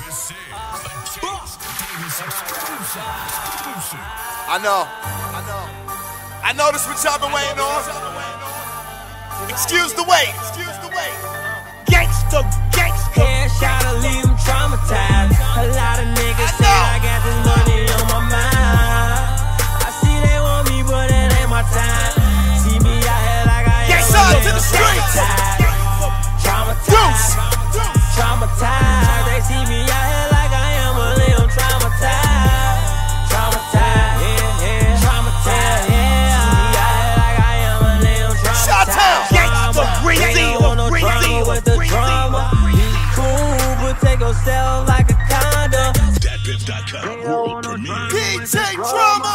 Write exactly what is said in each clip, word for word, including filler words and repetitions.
I know, I know. I know this what y'all been waiting on. Excuse the wait, excuse the wait. Gangsta, gangsta. Headshot to leave them traumatized. A lot of niggas say I got this money on my mind. I see they want me, but it ain't my time. See me out here like I am. Gangsta to the streets. Traumatized, traumatized. They see me out here like I am a little traumatized. Traumatized, yeah, yeah. Traumatized, yeah. See me out here like I am a little traumatized. Gangsta, breezy, breezy, with the drama. Be cool, but take yourself like a condom. Dat Piff dot com world premiere. D J Drama.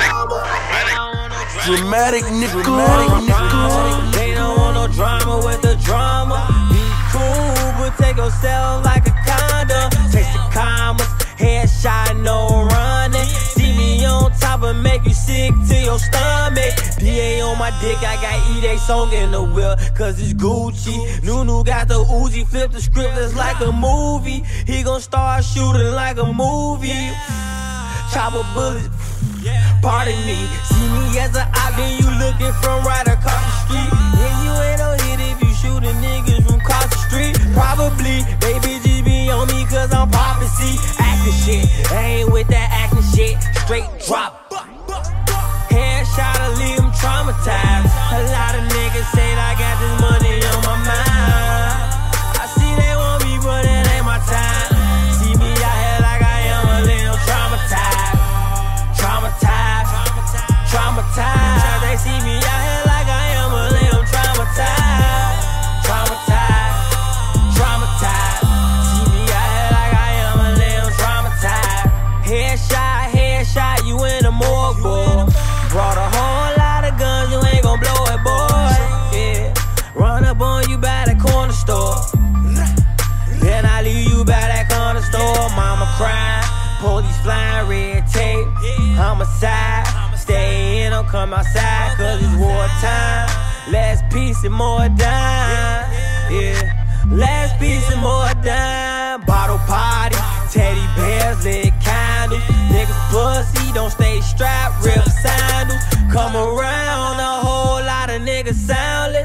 Dramatic nigga, dramatic nigga. They don't want no drama with the drama. Be cool, but take yourself like a condom. Take the commas, headshot, no running. See me on top and make you sick to your stomach. D A on my dick, I got E Day song in the wheel, cause it's Gucci. Nunu got the Uzi, flip the script, it's like a movie. He gon' start shooting like a movie. Chopper bullets, pardon me. See me as a op, then you looking from right across the street. And you ain't no hit if you shooting niggas from across the street. Probably, they bitches be on me cause I'm poppin', see. Acting shit, I ain't with that acting shit. Straight drop. Headshot to leave them traumatized. A lot of niggas say I got this money on my mind. I see they want me, but it ain't my time. See me out here like I am a little traumatized. Traumatized, traumatized. They see me out here like I am a little traumatized. Traumatized, traumatized. See me out here like I am a little traumatized. Headshot, headshot, you in the morgue, boy. Brought a whole lot of guns, you ain't gon' blow it, boy. Yeah, run up on you by the corner store. Then I leave you by that corner store. Mama crying, police flying, red tape. Homicide, stay in, don't come outside, cause it's wartime. Last piece and more dime. Yeah, last piece and more dime. Bottle party, teddy bears, lit candles. Niggas pussy, don't stay strapped, rip sandals. Come around, a whole lot of niggas sound